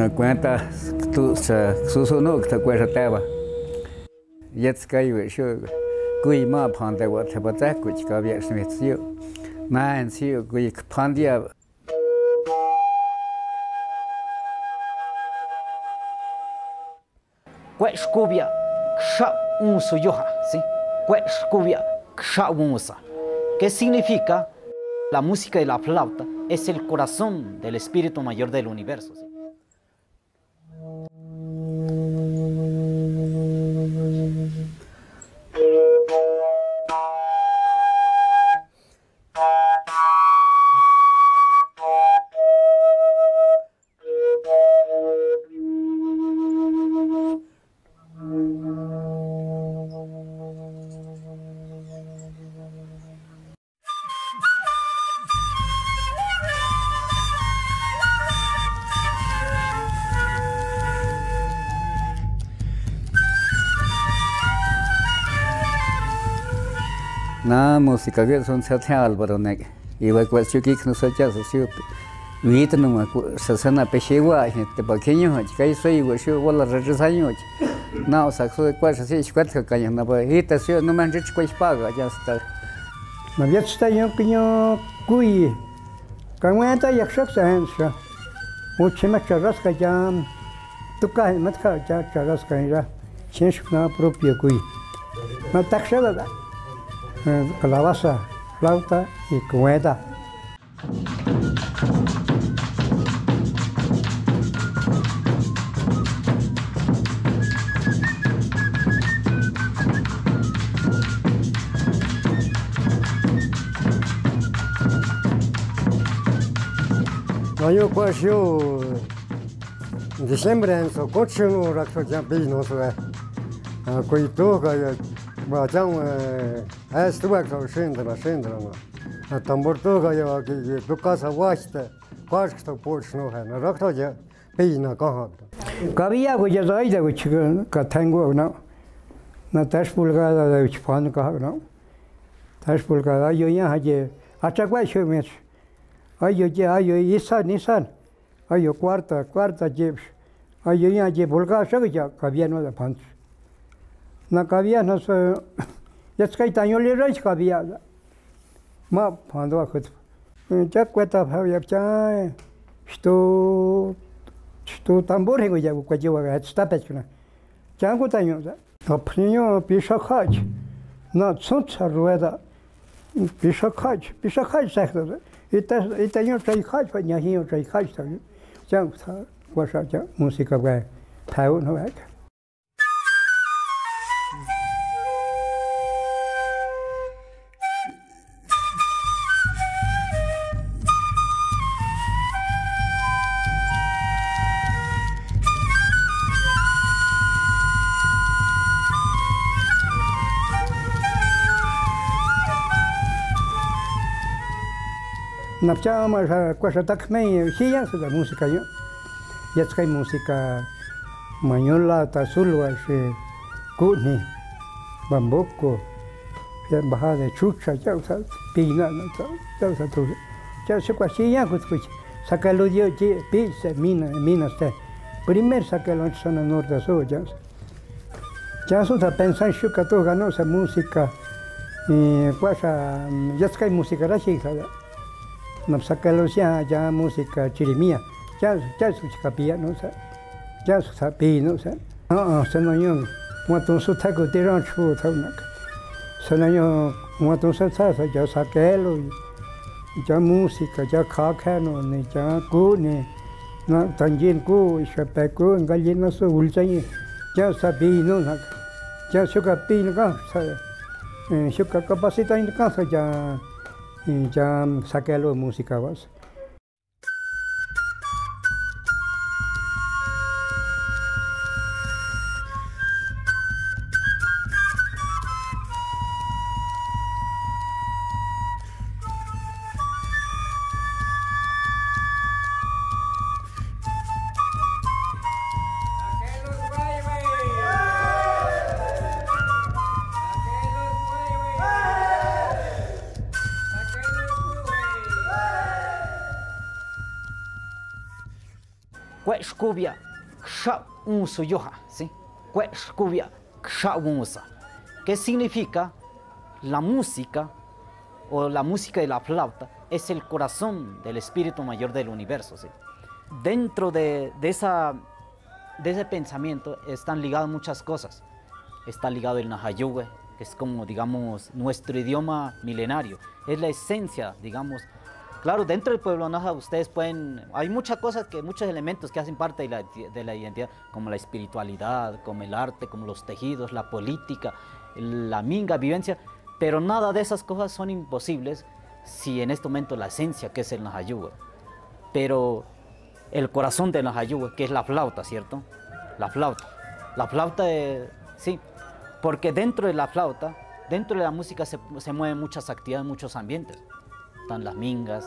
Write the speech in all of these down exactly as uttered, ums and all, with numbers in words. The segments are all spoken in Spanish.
cuenta tu su su no te cuesta teba jetzt kai we shu kui ma pan de wa te ba ta ku chi ka bia smith siu man siu kui pan dia Queshkubia ksha unsu yoha, ¿sí? Queshkubia ksha unsa. ¿Qué significa? La música de la flauta es el corazón del espíritu mayor del universo, ¿sí? na música que son se hace álvaro neg y va cual chuki no se echa socio vita no se sana pechegua gente pequeño que soy yo yo wala rezaño na o saxo de cual se cuatro cañas na pa ita se no man rich cual paga ya está na viet está yo piño cui canguenta y axak sansa mucho más charrasca ya tu cae más ca ya charrasca ya chenshna propio cui na taxada calabaza, flauta y cueta. Yo pasó en diciembre en su coche no rato ya vino sobre a coito que va ya estuve con Schindler Schindler a tambor todo ya que tu casa guasta quase que por no na rato ya vino con cabía que ya dai de que que tengo no na tres pulgadas de pan ka no tres pulgadas yo ya haje hasta cuatro meses ay yo ya yo isa nisan ay yo cuarta cuarta jeep ay yo ya je pulgadas ya cabía no de pan na cabía no se ya es que taño le reich cabía ma pando a khut ya cuenta había ya что что tambor he ya ku je wa sta pechna ya ku taño a prinyo pishakhaч na tsutsa rueda pishakhaч pishakhaч sakta это это не чайхач не не чайхач так я ваша я música va tao no va Навчаємо ж кожа так ми сія сюди музика є. Є така музика маньола та сулва ще кудні, бамбоко, я багато чуча, я все піна, я все тут. Я все кожа сія кудкуч. Сакало діо ті піса, міна, міна сте. Пример сакало це на норда су, я. Я сюди пенсан, що като гано са музика. І кожа, є така музика рашіка. Nos sacalo ya ya música chirimía ya ya su capilla no sé ya su sapi no sé ah ah se no yo cuando su taco de rancho tauna se no yo cuando se sabe ya saquelo ya música ya cacano ni ya cu ni no también cu y se pecó en gallina su ulchañe ya sapi no ya su capi no casa su capacidad en casa ya y ya saqué algo de música, ¿vas? Cueshkubia, Ksha Unsu Yoha, ¿sí? Cueshkubia, Ksha Unsa. ¿Qué significa? La música o la música de la flauta es el corazón del espíritu mayor del universo, ¿sí? Dentro de, de, esa, de ese pensamiento están ligadas muchas cosas. Está ligado el Nahayuwe, que es como, digamos, nuestro idioma milenario. Es la esencia, digamos. Claro, dentro del pueblo Naja ustedes pueden... Hay muchas cosas, que, muchos elementos que hacen parte de la, de la identidad, como la espiritualidad, como el arte, como los tejidos, la política, la minga, vivencia. Pero nada de esas cosas son imposibles si en este momento la esencia, que es el Nahayuwe. Pero el corazón del Nahayuwe, que es la flauta, ¿cierto? La flauta. La flauta, es, sí, porque dentro de la flauta, dentro de la música se, se mueven muchas actividades, muchos ambientes. Están las mingas,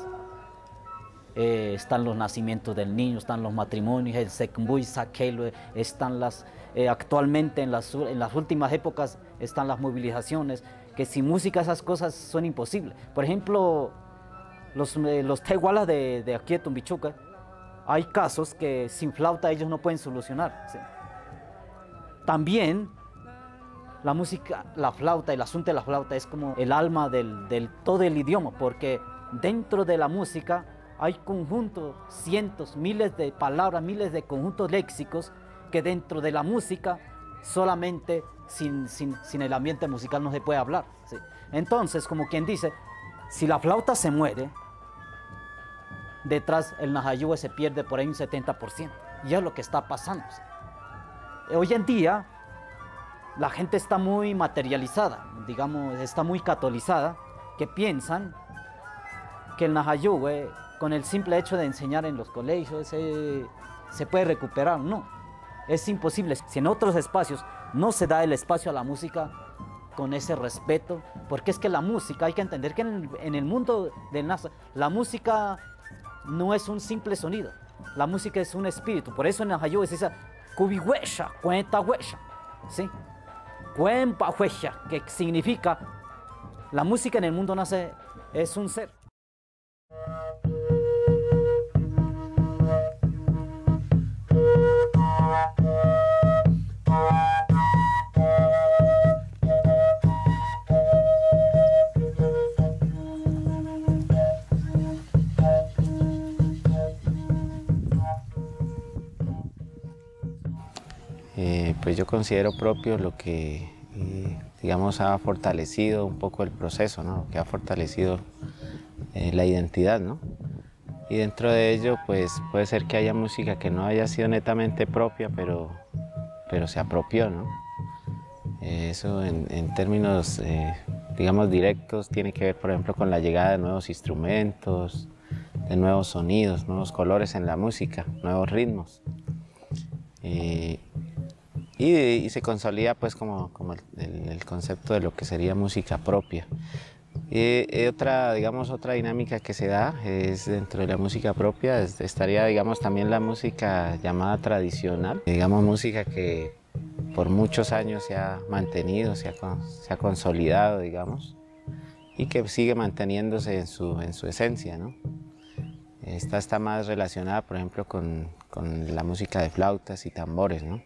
eh, están los nacimientos del niño, están los matrimonios, el sekmbuy, sakelo, están las, eh, actualmente en las, en las últimas épocas están las movilizaciones, que sin música esas cosas son imposibles. Por ejemplo, los, eh, los tehualas de, de aquí de Tumbichuca, hay casos que sin flauta ellos no pueden solucionar, ¿sí? También la música, la flauta, el asunto de la flauta es como el alma del, del todo el idioma, porque dentro de la música hay conjuntos, cientos, miles de palabras, miles de conjuntos léxicos que dentro de la música solamente sin, sin, sin el ambiente musical no se puede hablar, ¿sí? Entonces, como quien dice, si la flauta se muere, detrás el Nahayuwe se pierde por ahí un setenta por ciento, y es lo que está pasando, ¿sí? Hoy en día la gente está muy materializada, digamos, está muy catolizada, que piensan que el Nahayuwe, con el simple hecho de enseñar en los colegios, se, se puede recuperar. No, es imposible. Si en otros espacios no se da el espacio a la música con ese respeto, porque es que la música, hay que entender que en el, en el mundo del Nasa, la música no es un simple sonido, la música es un espíritu. Por eso en Nahayuwe se dice kubihuesha, cuenta huesha, ¿sí? Cuempa huesha, que significa la música en el mundo nace, es un ser. Eh, pues yo considero propio lo que, eh, digamos, ha fortalecido un poco el proceso, ¿no? Que ha fortalecido eh, la identidad, ¿no? Y dentro de ello, pues puede ser que haya música que no haya sido netamente propia, pero, pero se apropió, ¿no? Eh, eso en, en términos, eh, digamos, directos tiene que ver, por ejemplo, con la llegada de nuevos instrumentos, de nuevos sonidos, nuevos colores en la música, nuevos ritmos. Eh, Y, y se consolida pues como, como el, el, el concepto de lo que sería música propia. Y, y otra, digamos, otra dinámica que se da es dentro de la música propia, es, estaría digamos también la música llamada tradicional, digamos música que por muchos años se ha mantenido, se ha, se ha consolidado, digamos, y que sigue manteniéndose en su, en su esencia, ¿no? Esta está más relacionada, por ejemplo, con, con la música de flautas y tambores, ¿no?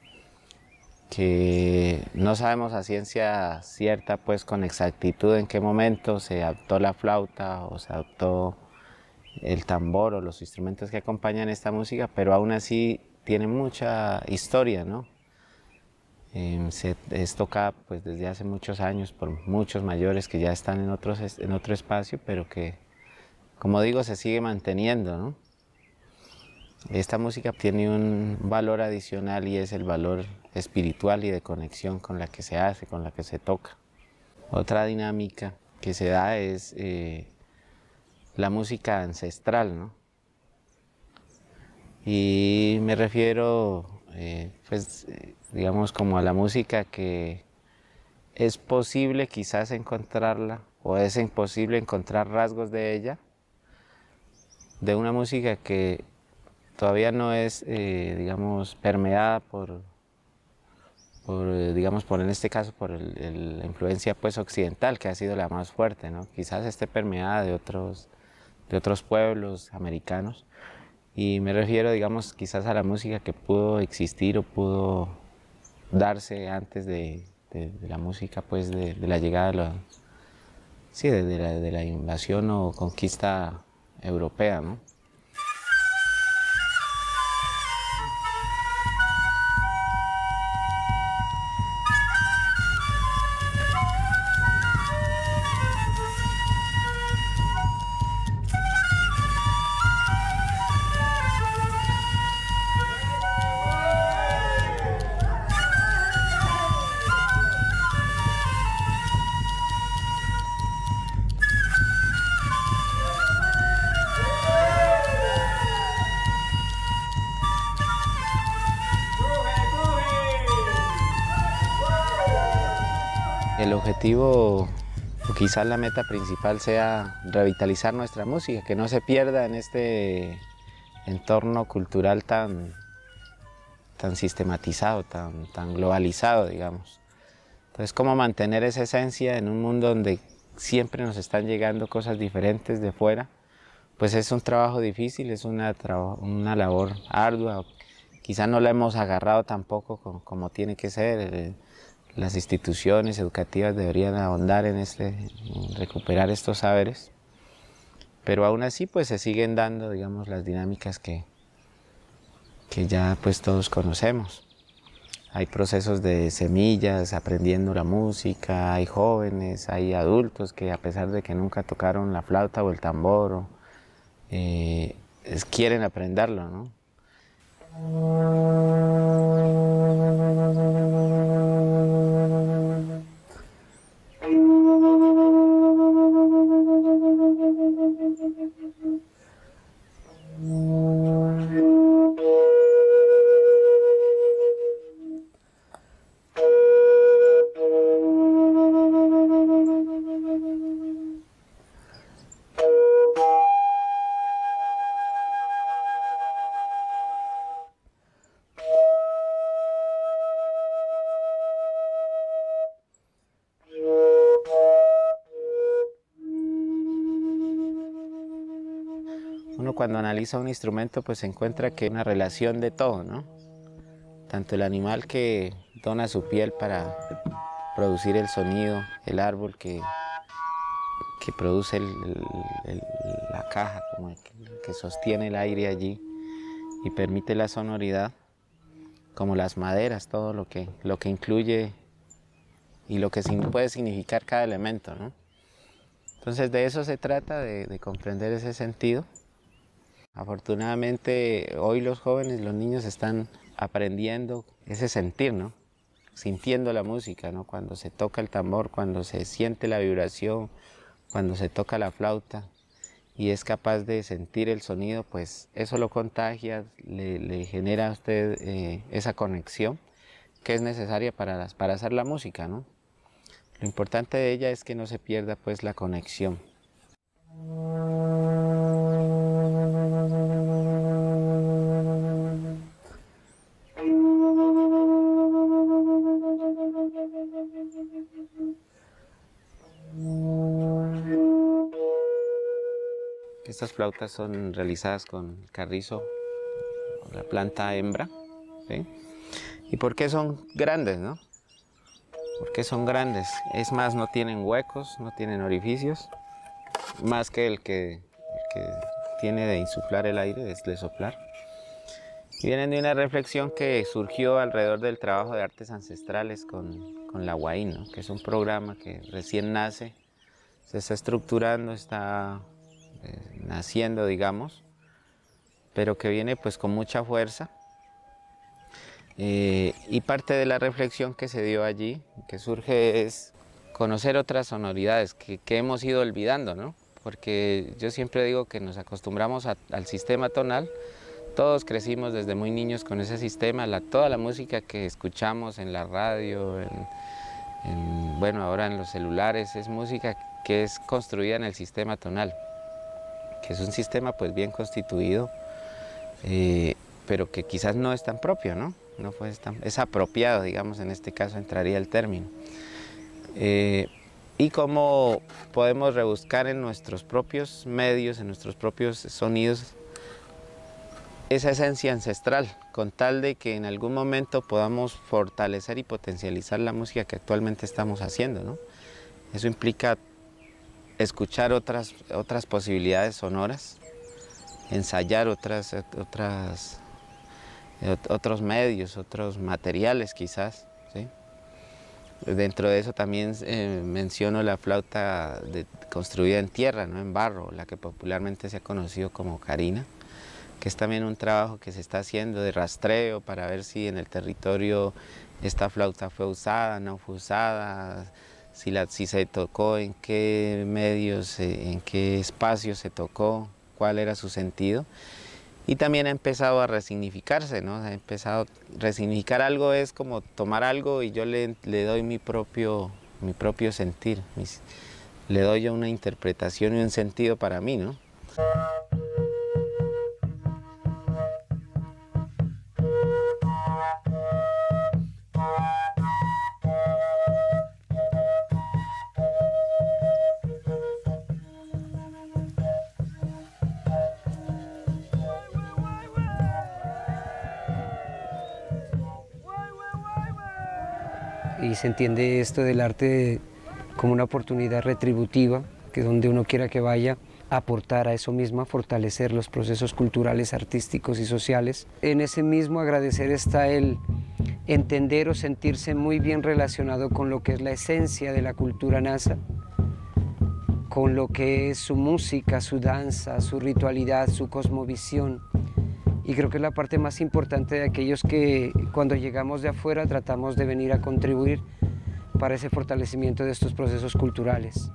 Que no sabemos a ciencia cierta, pues con exactitud en qué momento se adoptó la flauta o se adoptó el tambor o los instrumentos que acompañan esta música, pero aún así tiene mucha historia, ¿no? Eh, se, es tocada pues desde hace muchos años por muchos mayores que ya están en, otros, en otro espacio, pero que, como digo, se sigue manteniendo, ¿no? Esta música tiene un valor adicional y es el valor espiritual y de conexión con la que se hace, con la que se toca. Otra dinámica que se da es eh, la música ancestral, ¿no? Y me refiero, eh, pues, eh, digamos, como a la música que es posible quizás encontrarla, o es imposible encontrar rasgos de ella, de una música que todavía no es, eh, digamos, permeada por, por, digamos, por en este caso, por el, el, la influencia pues occidental, que ha sido la más fuerte, ¿no? Quizás esté permeada de otros, de otros pueblos americanos, Y me refiero, digamos, quizás a la música que pudo existir o pudo darse antes de, de, de la música, pues, de, de la llegada de la, sí, de, de, la, de la invasión o conquista europea, ¿no? El objetivo, o quizás la meta principal, sea revitalizar nuestra música, que no se pierda en este entorno cultural tan, tan sistematizado, tan, tan globalizado, digamos. Entonces, cómo mantener esa esencia en un mundo donde siempre nos están llegando cosas diferentes de fuera, pues es un trabajo difícil, es una, una labor ardua, quizás no la hemos agarrado tampoco como, como tiene que ser. Las instituciones educativas deberían ahondar en, este, en recuperar estos saberes, pero aún así pues se siguen dando, digamos, las dinámicas que, que ya pues todos conocemos. Hay procesos de semillas aprendiendo la música, hay jóvenes, hay adultos que a pesar de que nunca tocaron la flauta o el tambor, o, eh, es, quieren aprenderlo, ¿no? Uno cuando analiza un instrumento pues se encuentra que hay una relación de todo, ¿no? Tanto el animal que dona su piel para producir el sonido, el árbol que, que produce el, el, el, la caja, como el que, que sostiene el aire allí y permite la sonoridad, como las maderas, todo lo que, lo que incluye y lo que puede significar cada elemento, ¿no? Entonces de eso se trata, de, de comprender ese sentido. Afortunadamente hoy los jóvenes, los niños están aprendiendo ese sentir, ¿no? Sintiendo la música, ¿no? Cuando se toca el tambor, cuando se siente la vibración, cuando se toca la flauta y es capaz de sentir el sonido, pues eso lo contagia, le, le genera a usted eh, esa conexión que es necesaria para, las, para hacer la música, ¿no? Lo importante de ella es que no se pierda pues la conexión. Estas flautas son realizadas con carrizo, la planta hembra, ¿sí? ¿Y por qué son grandes, no? ¿Por qué son grandes? Es más, no tienen huecos, no tienen orificios, más que el que, el que tiene de insuflar el aire, es de soplar. Y vienen de una reflexión que surgió alrededor del trabajo de artes ancestrales con, con la Huaín, ¿no? Que es un programa que recién nace, se está estructurando, está eh, naciendo, digamos, pero que viene pues con mucha fuerza. Eh, y parte de la reflexión que se dio allí, que surge, es conocer otras sonoridades que, que hemos ido olvidando, ¿no? Porque yo siempre digo que nos acostumbramos a, al sistema tonal. Todos crecimos desde muy niños con ese sistema, la, toda la música que escuchamos en la radio, en, en, bueno, ahora en los celulares, es música que es construida en el sistema tonal, que es un sistema pues bien constituido, eh, pero que quizás no es tan propio, ¿no? No fue tan, es apropiado, digamos, en este caso entraría el término. Eh, y cómo podemos rebuscar en nuestros propios medios, en nuestros propios sonidos, esa esencia ancestral, con tal de que en algún momento podamos fortalecer y potencializar la música que actualmente estamos haciendo, ¿no? Eso implica escuchar otras, otras posibilidades sonoras, ensayar otras, otras, otros medios, otros materiales quizás, ¿sí? Dentro de eso también eh, menciono la flauta de, construida en tierra, ¿no? En barro, la que popularmente se ha conocido como carina, que es también un trabajo que se está haciendo de rastreo para ver si en el territorio esta flauta fue usada, no fue usada, si, la, si se tocó, en qué medios, en qué espacios se tocó, cuál era su sentido. Y también ha empezado a resignificarse, ¿no? Ha empezado a resignificar algo, es como tomar algo y yo le, le doy mi propio, mi propio sentir, mis, le doy yo una interpretación y un sentido para mí, ¿no? Y se entiende esto del arte como una oportunidad retributiva, que donde uno quiera que vaya, aportar a eso mismo, a fortalecer los procesos culturales, artísticos y sociales. En ese mismo agradecer está el entender o sentirse muy bien relacionado con lo que es la esencia de la cultura nasa, con lo que es su música, su danza, su ritualidad, su cosmovisión. Y creo que es la parte más importante de aquellos que cuando llegamos de afuera tratamos de venir a contribuir para ese fortalecimiento de estos procesos culturales.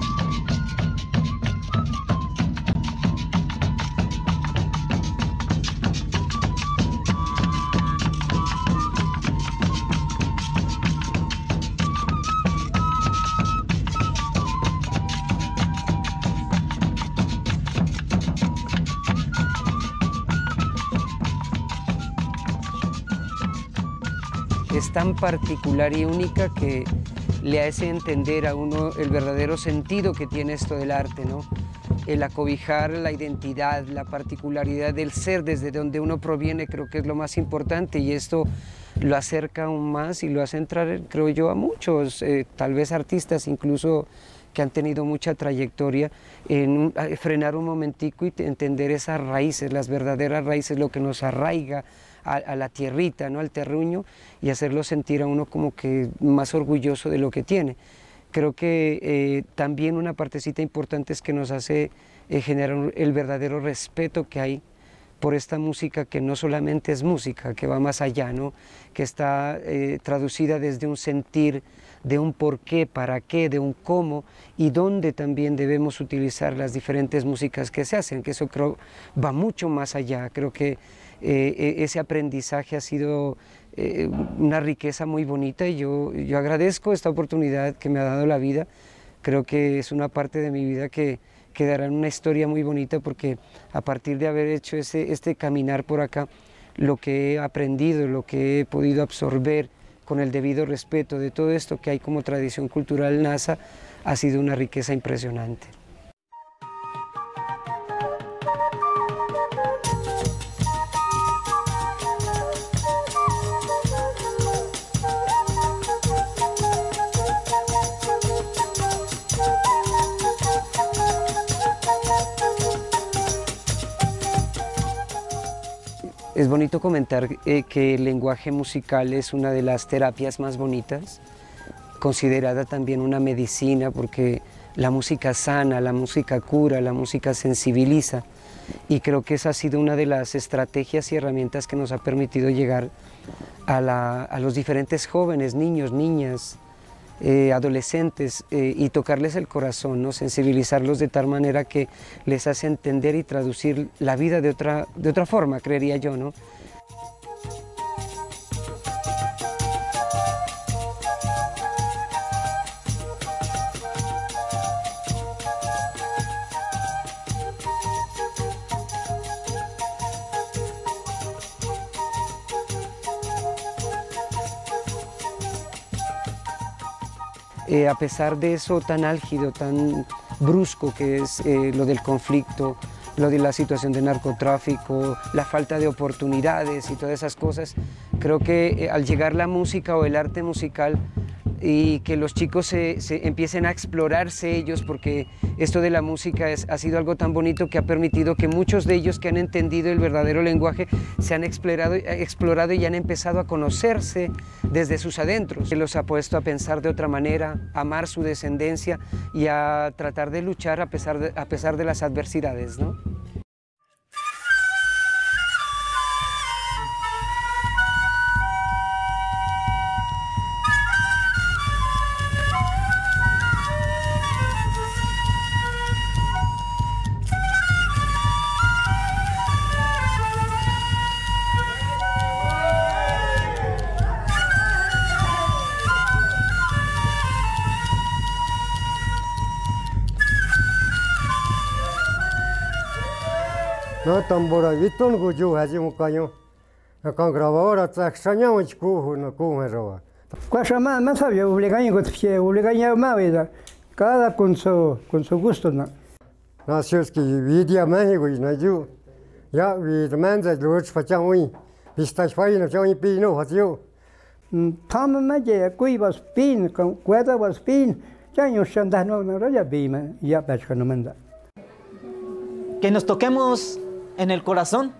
Es tan particular y única que le hace entender a uno el verdadero sentido que tiene esto del arte, ¿no? El acobijar la identidad, la particularidad del ser desde donde uno proviene, creo que es lo más importante, y esto lo acerca aún más y lo hace entrar, creo yo, a muchos, eh, tal vez artistas incluso que han tenido mucha trayectoria, en un, frenar un momentico y entender esas raíces, las verdaderas raíces, lo que nos arraiga a, a la tierrita, ¿no? Al terruño, y hacerlo sentir a uno como que más orgulloso de lo que tiene. Creo que eh, también una partecita importante es que nos hace eh, generar el verdadero respeto que hay por esta música, que no solamente es música, que va más allá, ¿no? Que está eh, traducida desde un sentir, de un por qué, para qué, de un cómo, y dónde también debemos utilizar las diferentes músicas que se hacen, que eso creo va mucho más allá. Creo que eh, ese aprendizaje ha sido eh, una riqueza muy bonita, y yo, yo agradezco esta oportunidad que me ha dado la vida. Creo que es una parte de mi vida que quedará en una historia muy bonita, porque a partir de haber hecho ese, este caminar por acá, lo que he aprendido, lo que he podido absorber con el debido respeto de todo esto que hay como tradición cultural nasa, ha sido una riqueza impresionante. Es bonito comentar eh, que el lenguaje musical es una de las terapias más bonitas, considerada también una medicina, porque la música sana, la música cura, la música sensibiliza, y creo que esa ha sido una de las estrategias y herramientas que nos ha permitido llegar a, la, a los diferentes jóvenes, niños, niñas, eh, adolescentes, eh, y tocarles el corazón, ¿no? Sensibilizarlos de tal manera que les hace entender y traducir la vida de otra, de otra forma, creería yo, ¿no? Eh, a pesar de eso tan álgido, tan brusco que es eh, lo del conflicto, lo de la situación de narcotráfico, la falta de oportunidades y todas esas cosas. Creo que eh, al llegar la música o el arte musical y que los chicos se, se empiecen a explorarse ellos, porque esto de la música es, ha sido algo tan bonito que ha permitido que muchos de ellos que han entendido el verdadero lenguaje se han explorado, explorado y han empezado a conocerse desde sus adentros. Que los ha puesto a pensar de otra manera, a amar su descendencia y a tratar de luchar a pesar de, a pesar de las adversidades, ¿no? No tambora vitun guju haji mukayo. Con grabadora tsaxañamos cujo no cujo roba. Cuasha más más sabía obligaño que te obligaño más vida. Cada con su con su gusto no. Nació es que vidia México y no yo. Ya vi de manza luch pachang ui. Vistas fai no chang pi no hatio. Tam ma je kui was pin con cueda was pin. Ya yo shanda no no ya bima ya pachka no manda. Que nos toquemos en el corazón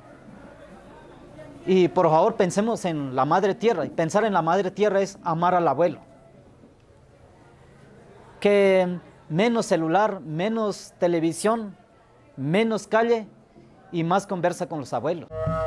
y por favor pensemos en la madre tierra. Y pensar en la madre tierra es amar al abuelo. Que menos celular, menos televisión, menos calle y más conversa con los abuelos.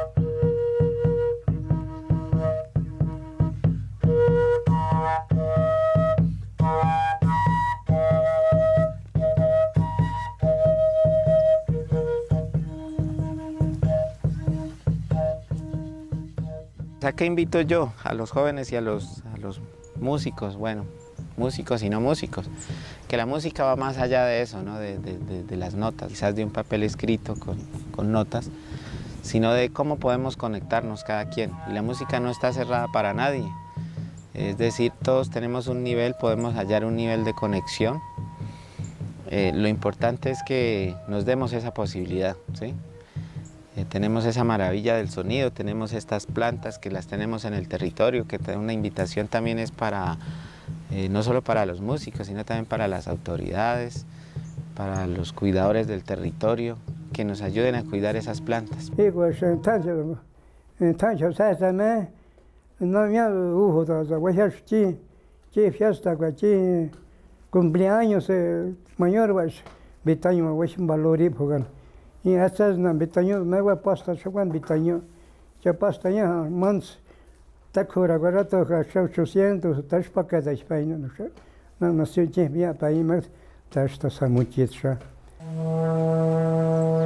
¿A qué invito yo a los jóvenes y a los, a los músicos? Bueno, músicos y no músicos, que la música va más allá de eso, ¿no? de, de, de, de las notas, quizás de un papel escrito con, con notas, sino de cómo podemos conectarnos cada quien. Y la música no está cerrada para nadie, es decir, todos tenemos un nivel, podemos hallar un nivel de conexión. Eh, lo importante es que nos demos esa posibilidad, ¿sí? Eh, tenemos esa maravilla del sonido, tenemos estas plantas que las tenemos en el territorio, que una invitación también es para, eh, no solo para los músicos, sino también para las autoridades, para los cuidadores del territorio, que nos ayuden a cuidar esas plantas. Cumpleaños mayor, y hasta es una bitaño, me voy a pasar chuan bitaño, ya pasta ya mans, takura guarato que ochocientos, tash para de España, no sé, no no sé qué vía para ir más, tash está muchísimo.